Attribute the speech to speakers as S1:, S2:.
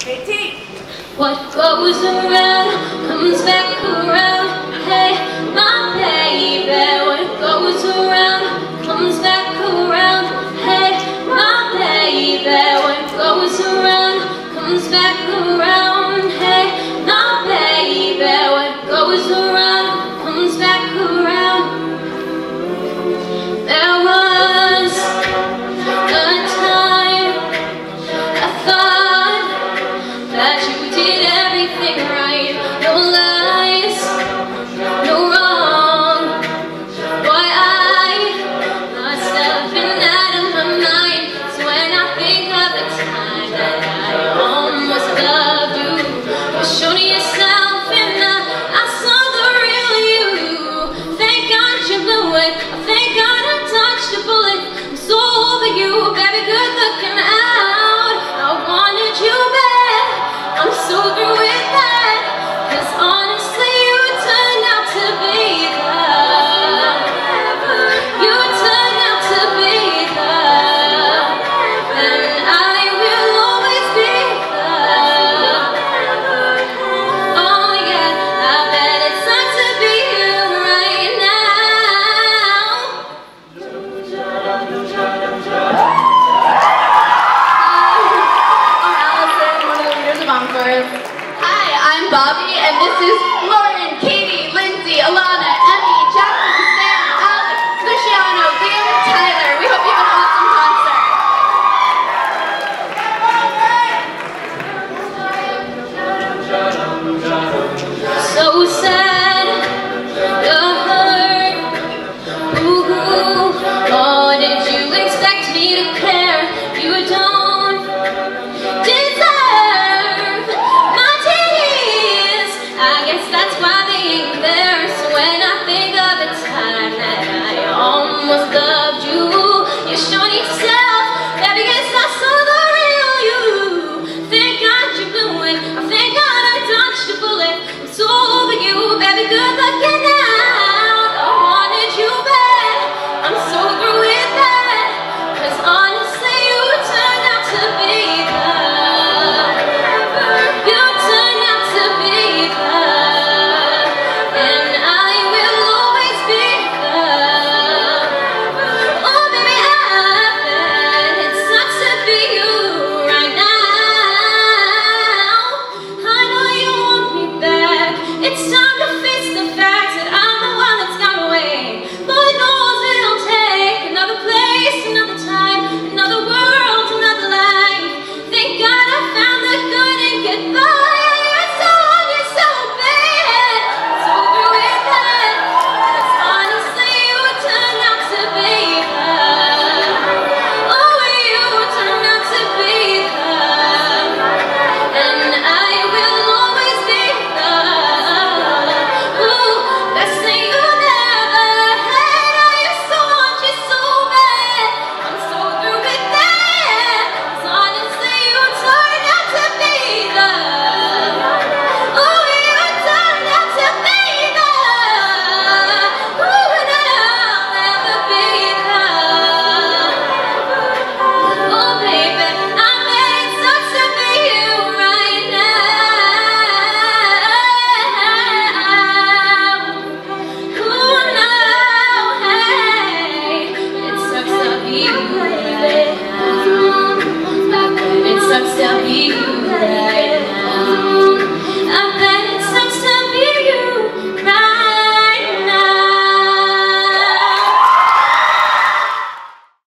S1: What goes around comes back around. Hey, my baby. What goes around comes back around. Hey, my baby. What goes around comes back around. Hey, my baby. What goes around comes back around. There was a time I thought that you did everything right. No lies, no wrong. Boy, I must have been out of my mind. So when I think of the time that I almost loved you, you showed yourself and I saw the real you. Thank God you blew it. Thank God I dodged a bullet. I'm so over you, baby, good looking out. I wanted you back. I'm so through with that, 'cause honestly you turned out to be you turned out to be and I will always be oh yeah, I bet it sucks to be you right now.
S2: I'm Allison, one of the leaders of Encore. Hi, I'm Bobby, and this is Lauren, Katie, Lindsay, Alana, Emmy, Jacqueline, Sam, Alex, Luciano, Liam, and Tyler. We hope you have an awesome concert.
S1: So sad, you're hurt. Ooh, oh, did you expect me to care? You don't deserve my tears. I guess that's why they ain't there. So when I think of the time that I almost loved you, you showed yourself, baby, guess I saw the real you. Thank God you blew it. Thank God I dodged a bullet. I'm so over you, baby, good looking out. I wanted you back. I'm so through with that, 'cause honestly you turned out to be you turned out to be and I will always be oh baby, I bet it sucks to be you right now. I know you want me back. It's time to face the fact that I'm the one that's gone away. Lord knows it'll take another place, another time, another world, another life. Thank God I found the good in goodbye. You're so bad. So through with that, 'cause honestly you turned out to be oh, you turned out to be and I will always be best thing you never had. I used to want you so bad. I'm so through with that, 'cause honestly you turned out to be oh, you turned out to be and I'll never be oh baby, I bet it sucks to be you right now. Ooh, no, hey, it sucks to be you right now. It sucks to be you right now.